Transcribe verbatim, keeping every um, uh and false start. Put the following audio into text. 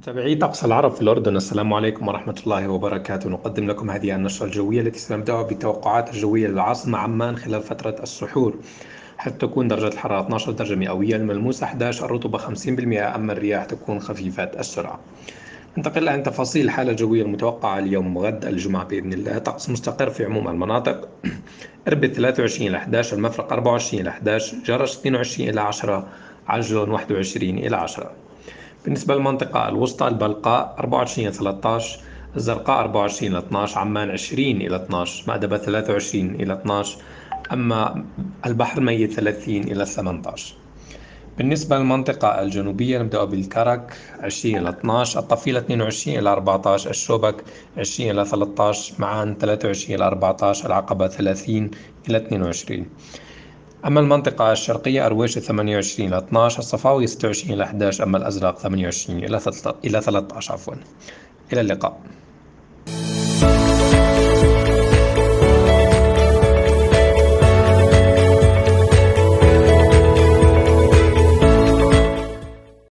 متابعي طقس العرب في الأردن، السلام عليكم ورحمة الله وبركاته. نقدم لكم هذه النشرة الجوية التي سنبدأها بالتوقعات الجوية للعاصمة عمان خلال فترة السحور، حيث تكون درجة الحرارة اثني عشر درجة مئوية، الملموس أحد عشر، الرطوبة خمسين بالمئة، أما الرياح تكون خفيفة السرعة. ننتقل الآن تفاصيل الحالة الجوية المتوقعة اليوم غد الجمعة بإذن الله. طقس مستقر في عموم المناطق: إربد ثلاثة وعشرين إلى أحد عشر، المفرق أربعة وعشرين إلى أحد عشر، جرش اثنين وعشرين إلى عشرة، عجلون واحد وعشرين إلى عشرة. بالنسبة للمنطقة الوسطى: البلقاء أربعة وعشرين إلى ثلاثة عشر، الزرقاء أربعة وعشرين إلى اثني عشر، عمان عشرين إلى اثني عشر، مأدبة ثلاثة وعشرين إلى اثني عشر، أما البحر الميت ثلاثين إلى ثمانية عشر. بالنسبة للمنطقة الجنوبية نبدأ بالكرك عشرين إلى اثني عشر، الطفيلة اثنين وعشرين إلى أربعة عشر، الشوبك عشرين إلى ثلاثة عشر، معان ثلاثة وعشرين إلى أربعة عشر، العقبة ثلاثين إلى اثنين وعشرين. أما المنطقة الشرقية: أرويش ثمانية وعشرين إلى اثني عشر، الصفاوي ستة وعشرين إلى أحد عشر، أما الأزرق ثمانية وعشرين إلى ثلاثة عشر عفوا. إلى اللقاء.